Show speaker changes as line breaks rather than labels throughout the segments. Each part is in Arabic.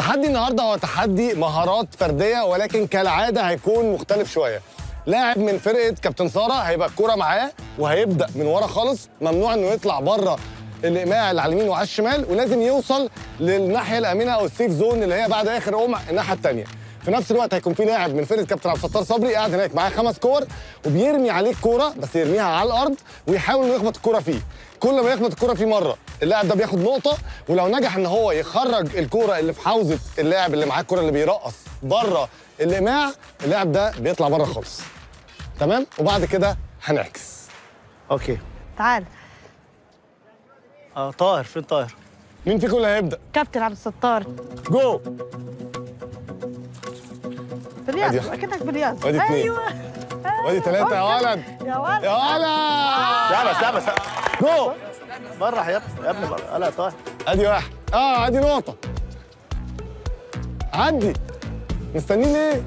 التحدي النهارده هو تحدي مهارات فرديه، ولكن كالعاده هيكون مختلف شويه. لاعب من فرقه كابتن ساره هيبقى الكوره معاه وهيبدا من ورا خالص، ممنوع انه يطلع بره الايماع اللي على اليمين وعلى الشمال، ولازم يوصل للناحيه الامنه او السيف زون اللي هي بعد اخر قمع الناحيه الثانيه. في نفس الوقت هيكون في لاعب من فرقه كابتن عبد الستار صبري قاعد هناك معاه 5 كور وبيرمي عليه الكوره، بس يرميها على الارض ويحاول انه يخبط الكوره فيه. كل ما يخبط الكوره فيه مره اللاعب ده بياخد نقطه، ولو نجح ان هو يخرج الكوره اللي في حوزه اللاعب اللي معاه الكوره اللي بيرقص بره الايماع، اللاعب ده بيطلع بره خالص. تمام؟ وبعد كده هنعكس.
اوكي
تعال.
طاهر، فين طاهر؟
مين فيكم اللي هيبدا؟
كابتن عبد الستار.
جو.
بلياردو اكنك بلياردو.
ادي 2
ايوه
وادي 3 يا ولد.
يا ولد
يا ولد.
لا بس
جو.
بره يا ابني بره. لا طاهر.
ادي 1. ادي نقطه. عدي. مستنيين ايه؟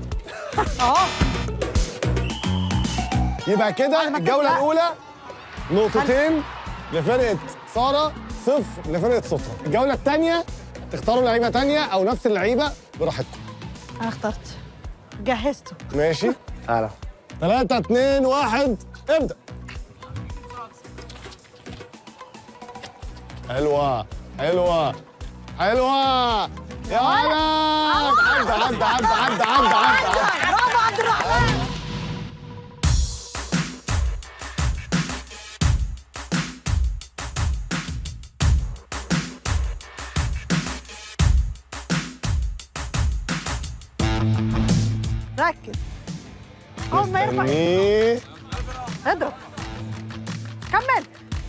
يبقى كده الجوله الاولى نقطتين لفرقه ساره، 0 لفرقه سترة. الجوله الثانيه تختاروا لعيبه ثانيه او نفس اللعيبه براحتكم.
انا اخترت، جهزته.
ماشي.
تعالى.
3 2 1 ابدا. حلوه حلوه حلوه يا ولد. عدى.
برافو عبد الرحمن. ركز. اول ما يرفع اضرب. كمل.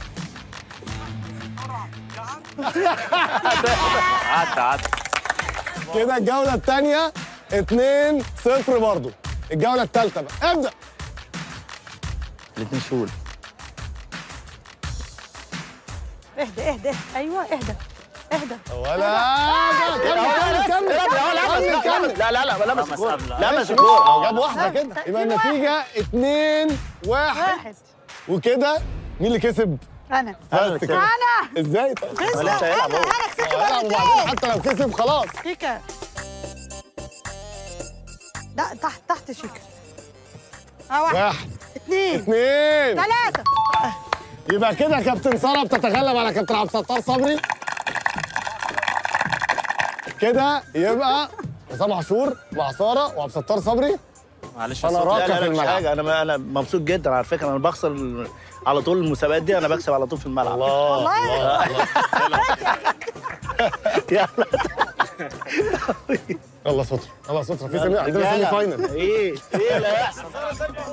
عدى.
كده الجولة الثانية 2-0 برضو. الجولة الثالثة بقى ابدأ.
الاثنين شول.
اهدى. ايوه اهدى.
ولا كمل.
لا لمس الكورة. لمس الكورة.
جاب واحدة كده. يبقى النتيجة 2-1. وكده مين اللي كسب؟
انا.
بس كده.
انا.
ازاي طيب؟
انا كسبت
وبعدين حتى لو كسب خلاص.
شيكا. لا تحت شيكا. 1 2 3.
يبقى كده كابتن ساره بتتغلب على كابتن عبد الستار صبري. كده يبقى حسام عاشور مع ساره وعبد الستار صبري.
معلش
انا راكب في الملعب.
حاجه انا مبسوط جدا على فكره. انا بخسر على طول المسابقات دي، انا بكسب على طول في الملعب.
الله. يلا سترة في سيمي، عندنا سيمي فاينل.
ايه اللي هيحصل؟